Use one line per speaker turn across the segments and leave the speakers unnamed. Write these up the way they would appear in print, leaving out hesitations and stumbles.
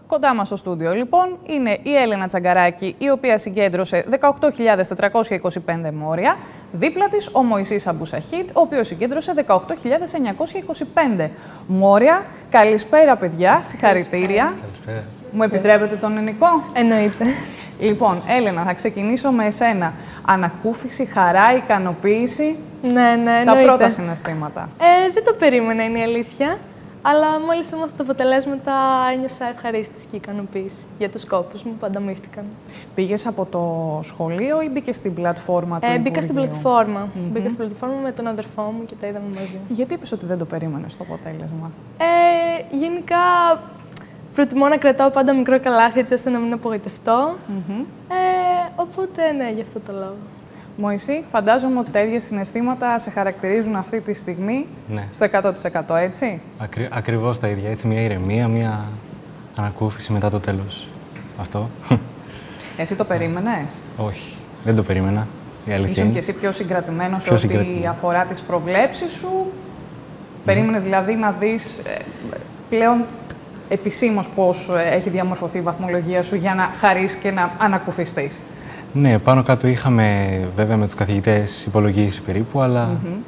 Κοντά μας στο στούντιο, λοιπόν, είναι η Έλενα Τσαγκαράκη, η οποία συγκέντρωσε 18.425 μόρια. Δίπλα της ο Μωυσής Αμπουσαχίτ, ο οποίος συγκέντρωσε 18.925 μόρια. Καλησπέρα, παιδιά. Συγχαρητήρια.
Καλησπέρα.
Μου επιτρέπετε τον ελληνικό?
Εννοείται.
Λοιπόν, Έλενα, θα ξεκινήσω με εσένα. Ανακούφιση, χαρά, ικανοποίηση.
Ναι,
Τα πρώτα συναισθήματα.
Δεν το περίμενα, είναι η αλήθεια. Αλλά μόλις έμαθα τα αποτελέσματα, ένιωσα ευχαρίστηση και ικανοποίηση για τους σκόπους μου που ανταμείφθηκαν.
Πήγες από το σχολείο ή μπήκες στην πλατφόρμα του
Μπήκα στην
Υπουργείου?
πλατφόρμα. Μπήκα στην πλατφόρμα με τον αδερφό μου και τα είδαμε μαζί.
Γιατί είπες ότι δεν το περίμενες το αποτέλεσμα?
Γενικά, προτιμώ να κρατάω πάντα μικρό καλάθι έτσι ώστε να μην απογοητευτώ. Οπότε, ναι, γι' αυτό το λόγο.
Μωυσή, φαντάζομαι ότι τα ίδια συναισθήματα σε χαρακτηρίζουν αυτή τη στιγμή,
Ναι.
στο 100%, έτσι?
Ακριβώς τα ίδια. Έτσι, μια ηρεμία, μια ανακούφιση μετά το τέλος. Αυτό.
Εσύ το περίμενες?
Όχι, δεν το περίμενα. Η αλήθεια
Ήσουν
είναι.
και εσύ πιο συγκρατημένος
Πιο
σε ό,τι
συγκρατημένο.
αφορά τις προβλέψεις σου. Περίμενες δηλαδή να δεις πλέον επισήμως πώς έχει διαμορφωθεί η βαθμολογία σου για να χαρείς και να ανακουφιστείς?
Ναι, πάνω κάτω είχαμε βέβαια με τους καθηγητές υπολογίσει περίπου, αλλά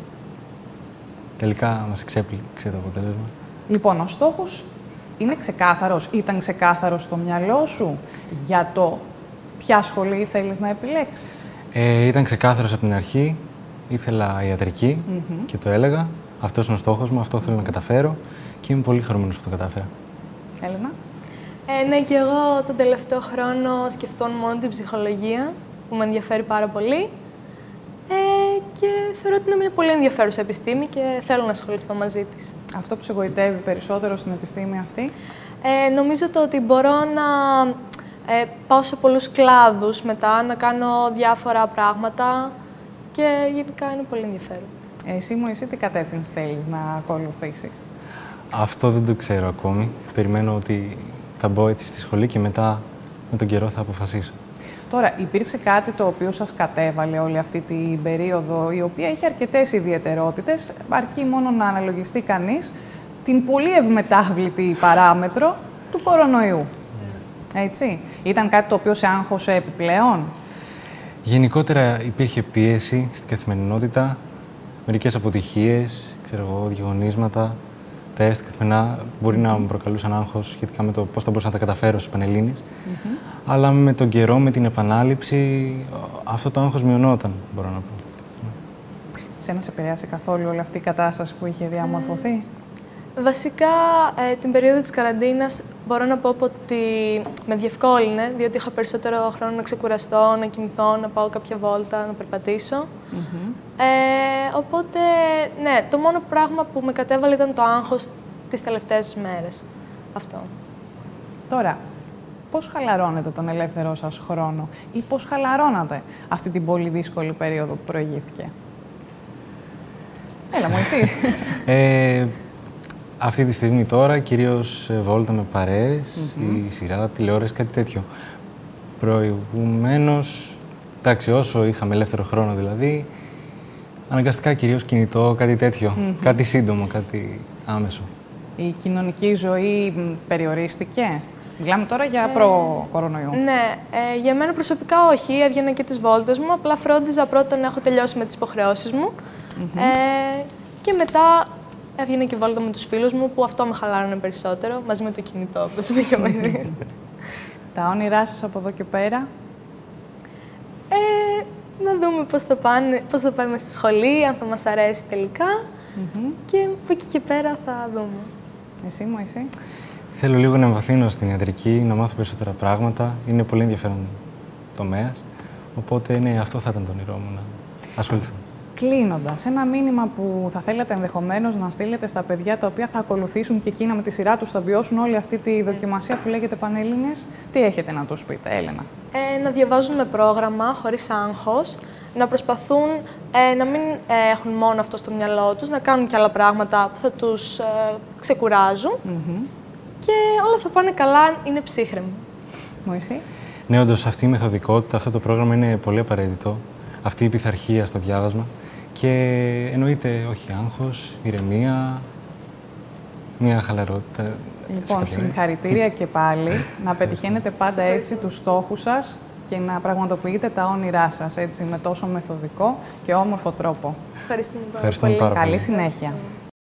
τελικά μας εξέπληξε το αποτέλεσμα.
Λοιπόν, ο στόχος είναι ξεκάθαρος, ήταν ξεκάθαρος στο μυαλό σου για το ποια σχολή θέλεις να επιλέξεις?
Ήταν ξεκάθαρος από την αρχή. Ήθελα ιατρική και το έλεγα. Αυτός είναι ο στόχος μου, αυτό θέλω να καταφέρω και είμαι πολύ χαρούμενος που το κατάφερα.
Έλενα?
Ναι, και εγώ τον τελευταίο χρόνο σκεφτόμουν μόνο την ψυχολογία, που με ενδιαφέρει πάρα πολύ. Και θεωρώ ότι είναι μια πολύ ενδιαφέρουσα επιστήμη και θέλω να ασχοληθώ μαζί της.
Αυτό που σε γοητεύει περισσότερο στην επιστήμη αυτή?
Νομίζω το ότι μπορώ να πάω σε πολλούς κλάδους μετά, να κάνω διάφορα πράγματα και γενικά είναι πολύ ενδιαφέρον.
Εσύ, Μωυσή, τι κατεύθυνση θέλεις να ακολουθήσεις?
Αυτό δεν το ξέρω ακόμη. Περιμένω ότι θα μπω έτσι στη σχολή και μετά με τον καιρό θα αποφασίσω.
Τώρα, υπήρξε κάτι το οποίο σας κατέβαλε όλη αυτή την περίοδο, η οποία είχε αρκετές ιδιαιτερότητες, αρκεί μόνο να αναλογιστεί κανείς την πολύ ευμετάβλητη παράμετρο του κορονοϊού. Έτσι. Ήταν κάτι το οποίο σε άγχωσε επιπλέον?
Γενικότερα υπήρχε πίεση στην καθημερινότητα, μερικές αποτυχίες, ξέρω εγώ, διαγωνίσματα, τεστ καθημερινά μπορεί να μου προκαλούσαν άγχος σχετικά με το πώς θα μπορούσα να τα καταφέρω στους Πανελλήνιες. Αλλά με τον καιρό, με την επανάληψη, αυτό το άγχος μειωνόταν, μπορώ να πω.
Σένα σε επηρέασε καθόλου όλη αυτή η κατάσταση που είχε διαμορφωθεί?
Βασικά, την περίοδο της καραντίνας μπορώ να πω ότι με διευκόλυνε, διότι είχα περισσότερο χρόνο να ξεκουραστώ, να κοιμηθώ, να πάω κάποια βόλτα, να περπατήσω. Οπότε, ναι, το μόνο πράγμα που με κατέβαλε ήταν το άγχος τις τελευταίες μέρες. Αυτό.
Τώρα, πώς χαλαρώνετε τον ελεύθερό σας χρόνο ή πώς χαλαρώνατε αυτή την πολύ δύσκολη περίοδο που προηγήθηκε? Έλα, Μωυσή.
Αυτή τη στιγμή τώρα, κυρίως βόλτα με παρέες, η σειρά, τηλεόραση, κάτι τέτοιο. Προηγουμένως, εντάξει, όσο είχαμε ελεύθερο χρόνο δηλαδή, αναγκαστικά κυρίως κινητό, κάτι τέτοιο. Κάτι σύντομο, κάτι άμεσο.
Η κοινωνική ζωή περιορίστηκε? Μιλάμε τώρα για προ-κορονοϊού.
Ναι, για μένα προσωπικά όχι. Έβγαινα και τις βόλτες μου, απλά φρόντιζα πρώτα να έχω τελειώσει με τις υποχρεώσεις μου. Και μετά έβγαινε και βόλτα με τους φίλους μου, που αυτό με χαλάρωνε περισσότερο, μαζί με το κινητό, όπως πήγαμε ήδη.
Τα όνειρά σας από εδώ και πέρα?
Να δούμε πώς θα πάμε στη σχολή, αν θα μας αρέσει τελικά. Και από εκεί και πέρα θα δούμε.
Εσύ, Μωυσή?
Θέλω λίγο να εμβαθύνω στην ιατρική, να μάθω περισσότερα πράγματα. Είναι πολύ ενδιαφέρον τομέας. Οπότε, ναι, αυτό θα ήταν το όνειρό μου, να ασχοληθώ.
Κλείνοντας, ένα μήνυμα που θα θέλατε ενδεχομένως να στείλετε στα παιδιά τα οποία θα ακολουθήσουν και εκείνα με τη σειρά τους θα βιώσουν όλη αυτή τη δοκιμασία που λέγεται Πανελλήνιες, τι έχετε να τους πείτε, Έλενα?
Να διαβάζουν με πρόγραμμα, χωρίς άγχος, να προσπαθούν να μην έχουν μόνο αυτό στο μυαλό τους, να κάνουν και άλλα πράγματα που θα τους ξεκουράζουν και όλα θα πάνε καλά αν είναι ψύχρεμοι.
Μωυσή?
Ναι, όντως αυτή η μεθοδικότητα, αυτό το πρόγραμμα είναι πολύ απαραίτητο. Αυτή η πειθαρχία στο διάβασμα. Και εννοείται όχι άγχος, ηρεμία, μια χαλαρότητα.
Λοιπόν, συγχαρητήρια και πάλι. Να πετυχαίνετε πάντα έτσι τους στόχους σας και να πραγματοποιείτε τα όνειρά σας έτσι, με τόσο μεθοδικό και όμορφο τρόπο.
Ευχαριστούμε πάρα πολύ.
Καλή συνέχεια.